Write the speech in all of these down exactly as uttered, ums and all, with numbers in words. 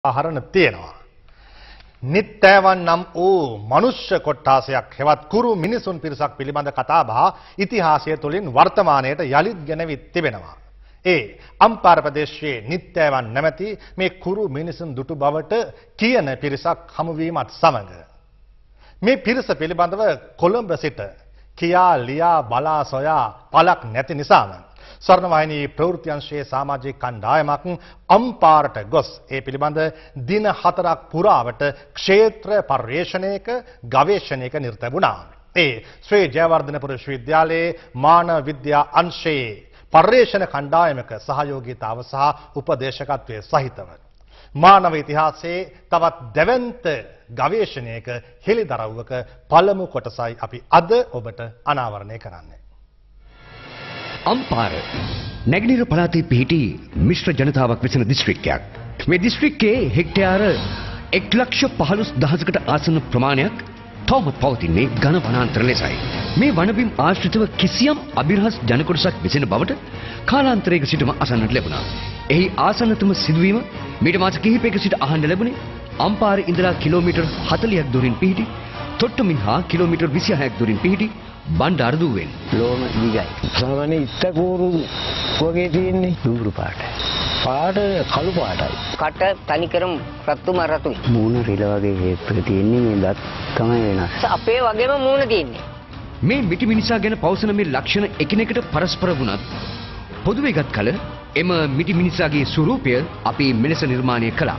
ආහරණ තියෙනවා. නිත්‍යවන් නම් වූ මනුෂ්‍ය කොට්ටාසයක් හෙවත් කුරු මිනිසුන් පිරිසක් පිළිබඳ කතාබහ ඉතිහාසය තුළින් වර්තමානයට යළිත් ගෙනවිත් තිබෙනවා. ඒ අම්පාර ප්‍රදේශයේ නිත්‍යවන් නැමැති මේ කුරු මිනිසුන් දුටු බවට කියන පිරිසක් හමුවීමත් සමග මේ පිරිස පිළිබඳව කොළඹ සිට කියා ලියා බලා සොයා පළක් නැති නිසාම ස්වර්ණවාහිනී ප්‍රවෘත්ති අංශයේ සමාජික කණ්ඩායමක් අම්පාරට ගොස් ඒ පිළිබඳ දින හතරක් පුරාවට ක්ෂේත්‍ර පර්යේෂණයක ගවේෂණයක නිරත වුණා. ඒ ශ්‍රී ජයවර්ධනපුර විශ්වවිද්‍යාලයේ මානව විද්‍යා අංශයේ පර්යේෂණ කණ්ඩායමක සහයෝගීතාව සහ උපදේශකත්වයේ සහිතව මානව ඉතිහාසයේ තවත් දැවැන්ත ගවේෂණයක හෙළිදරව්වක පළමු කොටසයි අපි අද ඔබට අනාවරණය කරන්නේ. අම්පාර නැගෙනහිර පළාතේ පිහිටි මිශ්‍ර ජනතාවක් වෙසෙන දිස්ත්‍රික්කයක්. මේ දිස්ත්‍රික්කයේ හෙක්ටයාර එක් ලක්ෂ පහළොස් දහසකට ආසන්න ප්‍රමාණයක් තවමත් පවතින්නේ ඝන වනාන්තර ලෙසයි. මේ වනබිම් ආශ්‍රිතව කිසියම් අභිරහස් ජනකොටසක් වෙසෙන බවට කාලාන්තරයක සිටම අසන්නට ලැබුණා. එහි ආසන්නතම සිදුවීම මීට මාස කිහිපයක සිට අහන්න ලැබුණේ අම්පාරේ ඉඳලා කිලෝමීටර් හතළියක් දුරින් පිහිටි තොට්ටුමින් හා කිලෝමීටර් විසිහයක් දුරින් පිහිටි බණ්ඩාර දුවෙන්. ලෝම දිගයි. සාමාන්‍ය ඉත්තකෝරු වගේ තියෙන්නේ දුඹුරු පාටයි. පාට කළු පාටයි. කට තනිකරම රතු මරතුයි. මූණ රිල වගේ හේතුක තියෙන්නේ මේ දත් තමයි වෙනස්. අපේ වගේම මූණ තියෙන්නේ. මේ මිටි මිනිසා ගැන පවසන මේ ලක්ෂණ එකිනෙකට පරස්පර වුණත් පොදුවේ ගත් කල එම මිටි මිනිසාගේ ස්වරූපය අපි මෙලෙස නිර්මාණය කළා.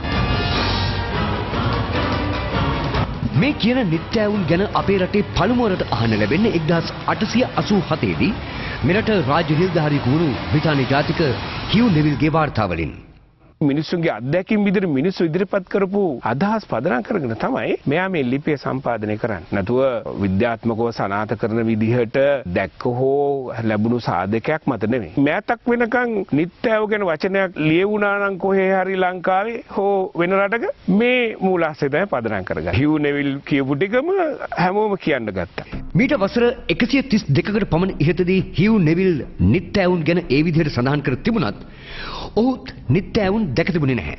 මේ කියන නිත්‍යවුන් ගැන අපේ රටේ පළමුවරට අහන්න ලැබෙන්නේ එක්දාස් අටසිය අසූ හතේ දී මෙරට රාජ්‍ය නිලධාරියෙකු වුණු බ්‍රිතාන්‍ය ජාතික හිව් නෙවිල්ගේ වාර්තාවලින්. මිනිස්සුන්ගේ අත්දැකීම් විදිහට මිනිස්සු ඉදිරිපත් කරපු අදහස් පදනම් කරගෙන තමයි මෙයා මේ ලිපිය සම්පාදනය කරන්නේ. නැතුව විද්‍යාත්මකව සනාථ කරන විදිහට දැක්ක හෝ ලැබුණු සාධකයක් මත නෙමෙයි. මෑතක් වෙනකන් නිත්‍යව ගැන වචනයක් ලියවුණා නම් කොහේ හරි ලංකාවේ හෝ වෙන රටක මේ මූලාශ්‍රය තමයි පදනම් කරගන්නේ. හිව් නෙවිල් කියපු ටිකම හැමෝම කියන්න ගත්තා. මීට වසර එකසිය තිස් දෙකකට පමණ ඉහතදී හිව් නෙවිල් නිත්‍යවුන් ගැන ඒ විදිහට සඳහන් කර තිබුණත් ඔහුත් නිත්‍යවුන් දැක තිබුණේ නැහැ.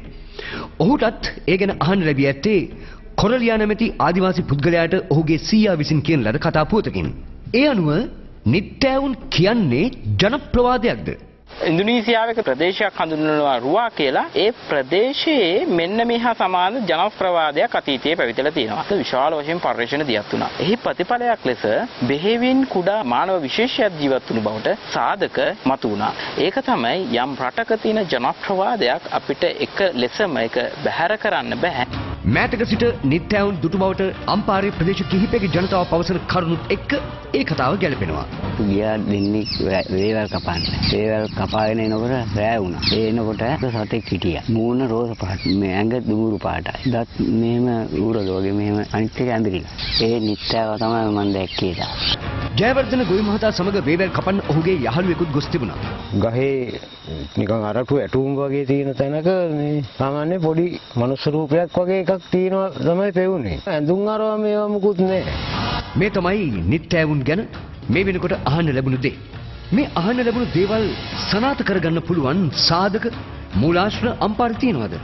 ඔහුටත් ඒ ගැන අහන්න ලැබී ඇත්තේ කොරලියා නැමැති ආදිවාසී පුද්ගලයාට ඔහුගේ සීයා විසින් කියන ලද කතා පුවතකින්. ඒ අනුව නිත්‍යවුන් කියන්නේ ජනප්‍රවාදයක්ද? ඉන්දුනීසියාවේ එක ප්‍රදේශයක් හඳුන්වනවා රුවා කියලා. ඒ ප්‍රදේශයේ මෙන්න මෙහා සමාන ජනප්‍රවාදයක් අතීතයේ පැවිදලා තියෙනවා. ඒක විශාල වශයෙන් පර්යේෂණ දියත් වුණා. එහි ප්‍රතිඵලයක් ලෙස බෙහෙවින් කුඩා මානව විශේෂයක් ජීවත් වුණු බවට සාධක මතු වුණා. ඒක තමයි යම් රටක තියෙන ජනප්‍රවාදයක් අපිට එක ලෙසම ඒක බැහැර කරන්න බෑ. මෑතක සිට නිත්‍යවුන් දුටු බවට අම්පාරේ ප්‍රදේශ කිහිපයක ජනතාව පවසන කරුණුත් එක්ක ඒ කතාව ගැලපෙනවා. ගියා දෙන්නේ වේවල් කපන්න. වේවල් කපාගෙන එනකොට රෑ වුණා. ඒ එනකොට සතෙක් හිටියා. මූණ රෝස පාට. මේ ඇඟ දුඹුරු පාටයි. දත් මෙහෙම ඌරල වගේ මෙහෙම අනිත් එක ඇඳිරිලා. ඒ නිත්‍යව තමයි මම දැක්කේ දා. ජයවර්ධන ගොවි මහතා සමග වේවැල් කපන්න ඔහුගේ යහළුවෙකුත් ගොස් තිබුණා. ගහේ නිකන් අරටු ඇටුම් වගේ තියෙන තැනක මේ සාමාන්‍ය පොඩි මනුස්ස රූපයක් වගේ එකක් තියෙනවා තමයි පෙවුනේ. ඇඳුම් අරවා මේවා මුකුත් නැහැ. මේ තමයි නිත්‍යවුන් ගැන මේ වෙනකොට අහන්න ලැබුණු දේ. මේ අහන්න ලැබුණු දේවල් සනාථ කරගන්න පුළුවන් සාධක මූලාශ්‍ර අම්පාරේ තියනවාද?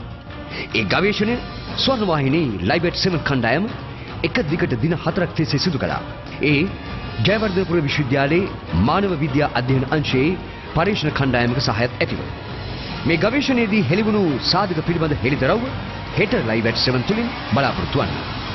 ඒ ගවේෂණය ස්වර්ණවාහිනී ලයිව් ඇට් සෙවන් කණ්ඩායම එක දිගට දින හතරක් තිස්සේ සිදු කළා. ඒ ජයවර්ධනපුර විශ්වවිද්‍යාලයේ මානව විද්‍යා අධ්‍යයන අංශයේ පරීක්ෂණ කණ්ඩායමක සහායත් ඇතිව මේ ගවේෂණයේදී හෙළිවුණු සාධක පිළිබඳ හෙළිදරව්ව හෙට ලයිව් ඇට් සෙවන් තුලින් බලාපොරොත්තු වන්න.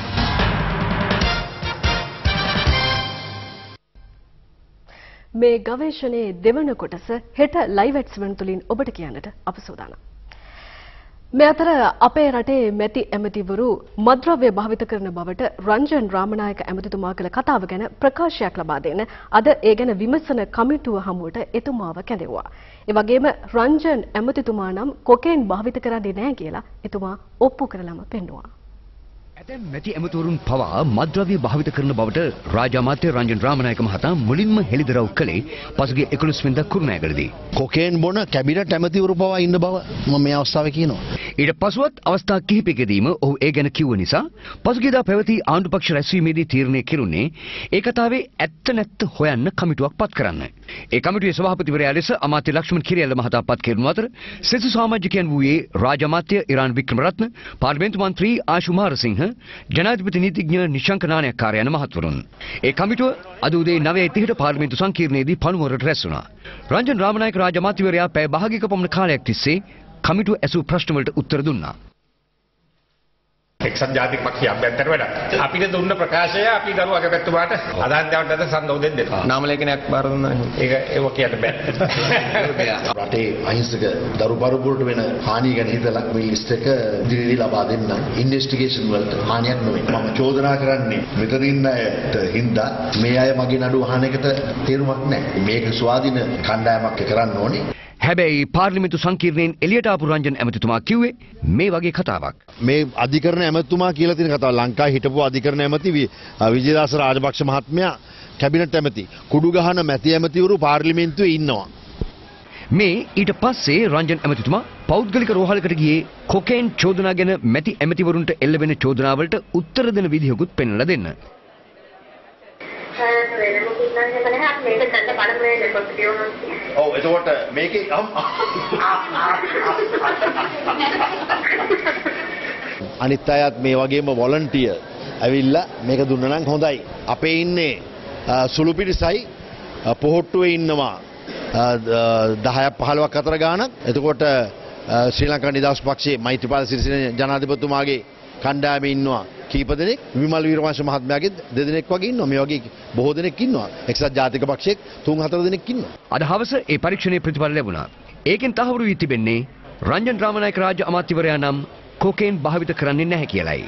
මේ ගවේෂණයේ දෙවන කොටස හෙට ලයිව් ඇට් සෙවන් තුලින් ඔබට කියන්නට අප සූදානම්. මේ අතර අපේ රටේ මැති ඇමතිවරු මද්‍රව්‍ය භාවිත කරන බවට රංජන් රාමනායක ඇමතිතුමා කළ කතාව ගැන ප්‍රකාශයක් ලබා දෙන්න අද ඒ ගැන විමසන කමිටුව හමුවට එතුමාව කැඳෙවුවා. ඒ වගේම රංජන් ඇමතිතුමා නම් කොකේන් භාවිත කරන්නේ නැහැ කියලා එතුමා ඔප්පු කරලම පෙන්වුවා. ඇතැම් මැති ඇමතිවරුන් පවා මද්ද්‍රව්‍ය භාවිත කරන බවට රාජ්‍ය අමාත්‍ය රංජන් රාමනායක මහතා මුලින්ම හෙළිදරව් කළේ පසුගිය එකොළොස් වෙනිදා කුරුණෑගලදී. කොකේන් බොන කැබිනට් ඇමතිවරු පවා ඉන්න බව මම මේ අවස්ථාවේ කියනවා. ඊට පසුවත් අවස්ථා කිහිපයකදීම ඔහු ඒ ගැන කිව්ව නිසා පසුගියදා පැවති ආණ්ඩුපක්ෂ රැස්වීමේදී තීරණය කෙරුණේ ඒ කතාවේ ඇත්ත නැත්ත හොයන්න කමිටුවක් පත් කරන්න. ඒ කමිටුවේ සභාපතිවරයා ලෙස අමාත්‍ය ලක්ෂ්මන් කිරියල්ල මහතා පත් කෙරුණු අතර සෙසු සමාජිකයන් වූයේ රාජ්‍ය අමාත්‍ය ඉරාන් වික්‍රමරත්න, පාර්ලිමේන්තු මන්ත්‍රී ආශු මාරසිංහ, ජනාධිපති නීතිඥ නිශංක නානයක්කාර යන මහත්වරුන්. ඒ කමිටුව අද උදේ නවය තිහට පාර්ලිමේන්තු සංකීර්ණයේදී පණුවරට රැස් වුණා. රංජන් රාමනායක රාජ්‍ය අමාත්‍යවරයා පැය භාගයක පමණ කාලයක් තිස්සේ කමිටුව ඇසූ ප්‍රශ්න වලට උත්තර දුන්නා. එක්සත් ජාතික පක්ෂය අභ්‍යන්තර වැඩ. අපිට දුන්න ප්‍රකාශය අපි දරුව අගපැතුමාට අදාන්තවට අද සම්දෝදෙන් දෙන්න. නාම ලේඛනයක් බාර දුන්නා. ඒක ඒක කියන්න බෑ. රටේ අහිංසක දරු පරපුරට වෙන හානිය ගැන හිතලා මේ ලිස්ට් එක ඉදිරියට ලබා දෙන්න. ඉන්වෙස්ටිගේෂන් වලට හානියක් නෙවෙයි. මම චෝදනා කරන්නේ මෙතන ඉන්න අයට හින්දා මේ අය මගේ නඩුව අහන එකට තේරුමක් නැහැ. මේක ස්වාධීන කණ්ඩායමක් කරන්න ඕනේ. හැබැයි පාර්ලිමේන්තු සංකීර්ණයෙන් එළියට ආපු රංජන් ඇමතිතුමා කිව්වේ මේ වගේ කතාවක්. මේ අධිකරණ ඇමතුමා කියලා තියෙන කතාව ලංකාවේ හිටපු අධිකරණ ඇමති විජේදාස රාජපක්ෂ මහත්මයා කැබිනට් ඇමති කුඩු ගහන මැති ඇමතිවරු පාර්ලිමේන්තුවේ ඉන්නවා. මේ ඊට පස්සේ රංජන් ඇමතිතුමා පෞද්ගලික රෝහලකට ගියේ කොකේන් චෝදනා ගැන මැති ඇමතිවරුන්ට එල්ලවෙන චෝදනාවලට උත්තර දෙන විදිහකුත් පෙන්වලා දෙන්න. ඔව් එතකොට මේකේ අනිත් අයත් මේ වගේම වොලන්ටියර් ඇවිල්ලා මේක දුන්නා නම් හොඳයි. අපේ ඉන්නේ සුළු පිරිසයි පොහොට්ටුවේ ඉන්නවා දහයක් පහළොවක් අතර ගාණක්. එතකොට ශ්‍රී ලංකා නිදහස් පක්ෂයේ මෛත්‍රීපාල සිරිසේන ජනාධිපතිතුමාගේ කණ්ඩායමේ ඉන්නවා කීප දෙනෙක්, විමල් වීරවංශ මහත්මයාගේ දෙදෙනෙක් වගේ ඉන්නවා. මේ වගේ බොහෝ දෙනෙක් ඉන්නවා. එක්සත් ජාතික පක්ෂයේ තුන් හතර දෙනෙක් ඉන්නවා. අද හවස ඒ පරීක්ෂණයේ ප්‍රතිඵල ලැබුණා. ඒකෙන් තහවුරු වී තිබෙන්නේ රංජන් රාමනායක රාජ්‍ය අමාත්‍යවරයා නම් කොකේන් භාවිත කරන්නේ නැහැ කියලයි.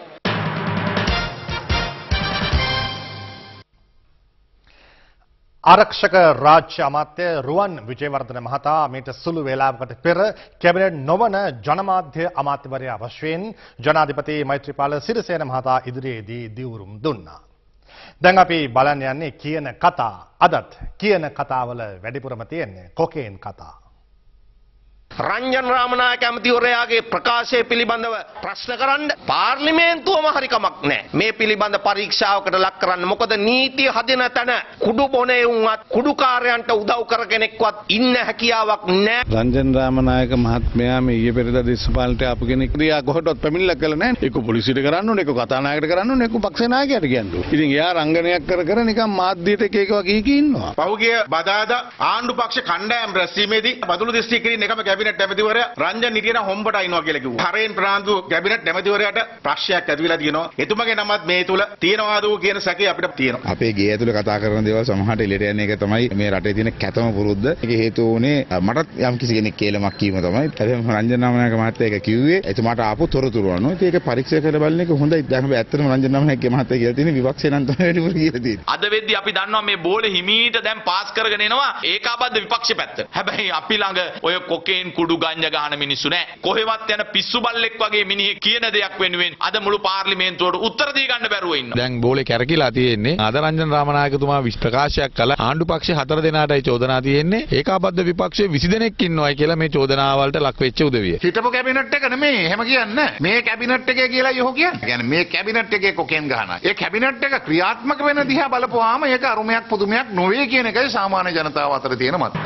ආරක්ෂක රාජ්‍ය අමාත්‍ය රුවන් විජේවර්ධන මහතා මීට සුළු වේලාවකට පෙර කැබිනට් නොවන ජනමාධ්‍ය අමාත්‍යවරයා වශයෙන් ජනාධිපති මෛත්‍රීපාල සිරිසේන මහතා ඉදිරියේදී දිවුරුම් දුන්නා. දැන් අපි බලන්න යන්නේ කියන කතා. අදත් කියන කතාවල වැඩිපුරම තියෙන්නේ කොකේන් කතා. රංජන් රාමනායක ඇමතිවරයාගේ ප්‍රකාශය පිළිබඳව ප්‍රශ්න කරන්න පාර්ලිමේන්තුවම හරි කමක් නැහැ. මේ පිළිබඳ පරීක්ෂාවකට ලක් කරන්න. මොකද නීතිය හදින තැන කුඩු බොනේ උන්වත් කුඩුකාරයන්ට උදව් කර කෙනෙක්වත් ඉන්න හැකියාවක් නැහැ. රංජන් රාමනායක මහත්මයා මේ ඊයේ පෙරේදා දේශපාලනට ආපු කෙනෙක්. එයා කොහෙටවත් පැමිණිල්ලක් කළා නැහැ. ඒක පොලිසියට කරන්න ඕනේ, ඒක කතානායකට කරන්න ඕනේ, ඒක පක්ෂ නායකයාට කියන්න ඕනේ. ඉතින් එයා රංගනයක් කර කර නිකන් මාධ්‍යයට එක එක වගේ කී ඉන්නවා. පහුගිය බදාදා ආණ්ඩු පක්ෂ කණ්ඩායම් රැස්වීමේදී බදුළු දිස්ත්‍රික්කයේ එකම කැබිනට් ඇමතිවරයා රංජන් හිටියන හොම්බට අයින්නවා කියලා කිව්වා. හරෙන් ප්‍රාන්තු කැබිනට් ඇමතිවරයාට ප්‍රශ්නයක් ඇතිවිලා තියෙනවා. එතුමගේ නමත් මේ තුල තියෙනවාද කියන සැකය අපිට තියෙනවා. අපේ ගේ ඇතුලේ කතා කරන දේවල් සමහරට එළියට යන එක තමයි මේ රටේ තියෙන කැතම පුරුද්ද. ඒක හේතු වුණේ මටත් යම් කිසි කෙනෙක් කේලමක් කීම තමයි. හැබැයි රංජන් නාමනායක මහත්තයා ඒක කිව්වේ එතුමාට ආපු තොරතුරු අනුව. ඒක පරීක්ෂා කරලා බලන එක හොඳයි. දැන් අපි ඇත්තටම රංජන් නාමනායක මහත්තයා කියලා තියෙන විපක්ෂේ නම් තමයි වැඩිපුර කියලා තියෙන්නේ. අද වෙද්දී අපි දන්නවා මේ බෝලේ හිමීට දැන් පාස් කරගෙන එනවා ඒකාබද්ධ විපක්ෂ පැත්ත. හැබැයි අපි ළඟ ඔය කොකේන් කුඩු ගංජා ගහන මිනිස්සු නෑ. කොහෙවත් යන පිස්සු බල්ලෙක් වගේ මිනිහෙක් කියන දෙයක් වෙනුවෙන් අද මුළු පාර්ලිමේන්තුවට උත්තර දී ගන්න බැරුව ඉන්නවා. දැන් බෝලේ කැරකිලා තියෙන්නේ. අද රංජන් රාමනායකතුමා ප්‍රකාශයක් කළා ආණ්ඩු පක්ෂ හතර දෙනාටයි චෝදනා තියෙන්නේ. ඒකාබද්ධ විපක්ෂයේ විසි දෙනෙක් ඉන්නවායි කියලා මේ චෝදනාවලට ලක් වෙච්ච උදවිය. හිටපු කැබිනට් එක නෙමෙයි එහෙම කියන්නේ. මේ කැබිනට් එකේ කියලා යහෝ කියන්නේ. කියන්නේ මේ කැබිනට් එකේ කොකෙන් ගහනවා. ඒ කැබිනට් එක ක්‍රියාත්මක වෙන දිහා බලපුවාම ඒක අරුමයක් පුදුමයක් නොවේ කියන එකයි සාමාන්‍ය ජනතාව අතර තියෙන මත.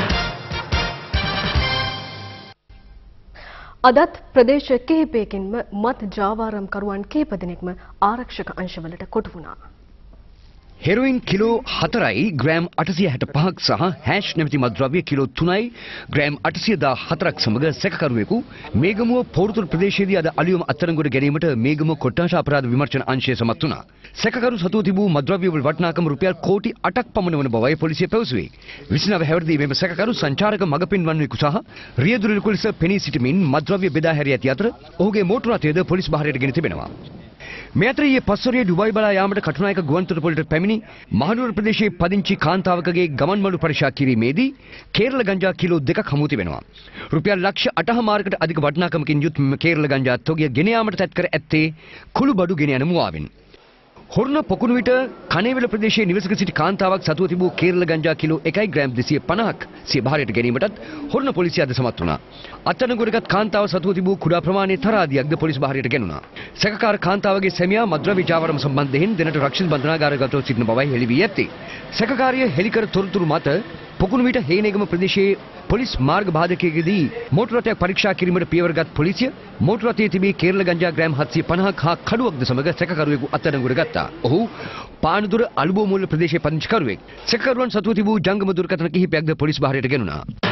අදත් ප්‍රදේශ කිහිපයකින්ම මත් ජාවාරම්කරුවන් කිහිප දෙනෙක්ම ආරක්ෂක අංශවලට කොටු වුණා. හෙරොයින් කිලෝ හතරයි ග්‍රෑම් අටසිය හැට පහක් සහ හැෂ් නැමැති මත්ද්‍රව්‍ය කිලෝ තුනයි ග්‍රෑම් අටසිය දා හතරක් සමග සැකකරුවෙකු මේගමුව පොරතුරු ප්‍රදේශයේදී අද අලුයම අත්අඩංගුවට ගැනීමට මේගමුව කොට්ටාශ අපරාධ විමර්ශන අංශය සමත් වුණා. සැකකරු සතුව තිබූ මත්ද්‍රව්‍ය වල වටිනාකම රුපියල් කෝටි අටක් පමණ වන බවයි පොලිසිය පැවසුවේ. විසිනව හැවිරිදී මෙම සැකකරු සංචාරක මඟ පෙන්වන්නෙකු සහ රියදුරෙකු ලෙස පෙනී සිටමින් මත්ද්‍රව්‍ය බෙදා හැරී ඇති අතර ඔහුගේ මෝටර රථයද පොලිස් භාරයට ගෙන තිබෙනවා. මේ අතර ඊයේ පස්වරේ ඩුබායි බලා යාමට කටුනායක ගුවන්තොටුපළට පැමිණි මහනුවර ප්‍රදේශයේ පදිංචි කාන්තාවකගේ ගමන් මළු පරීක්ෂා කිරීමේදී කේරළ ගංජා කිලෝ දෙකක් හමුති වෙනවා. රුපියල් ලක්ෂ අටමාරකට අධික වටිනාකමකින් යුත් මෙම කේරළ ගංජා තොගය ගෙන යාමට තැත් කර ඇත්තේ කුළු බඩු ගෙන යන මුවාවෙන්. හොරණ පොකුණු විට කණේවල ප්‍රදේශයේ නිවසක සිටි කාන්තාවක් සතුව තිබූ කේරළ ගංජා කිලෝ එකයි ග්‍රෑම් දෙසිය පනහක් සිය භාරයට ගැනීමටත් හොරණ පොලිසිය අද සමත් වුණා. අත්අඩංගුවටගත් කාන්තාව සතුව තිබූ කුඩා ප්‍රමාණයේ තරාදියක්ද පොලිස් භාරයට ගැනුණා. සැකකාර කාන්තාවගේ සැමියා මද්‍රව්‍ය ජාවාරම සම්බන්ධයෙන් දෙනට රක්ෂිත බන්ධනාගාරගතව සිටින බවයි හෙළි වී ඇත්තේ. සැකකාරිය හෙළි කර තොරතුරු මත පොකුණු විට හේනේගම ප්‍රදේශයේ පොලිස් මාර්ග බාධකයකදී මෝටර රථයක් පරීක්ෂා කිරීමට පියවරගත් පොලිසිය මෝටර රථයේ තිබී කේරළ ගංජා ග්‍රෑම් හත්සිය පනහක් හා කඩුවක්ද සමග සැකකරුවෙකු අත්අඩංගුවට ගත්තා. ඔහු පානදුර අලුබෝමුල්ල ප්‍රදේශයේ පදිංචිකරුවෙක්. සැකකරුවන් සතුව තිබූ ජංගම දුරකථන කිහිපයක්ද පොලිස් භාරයට ගෙනුණා.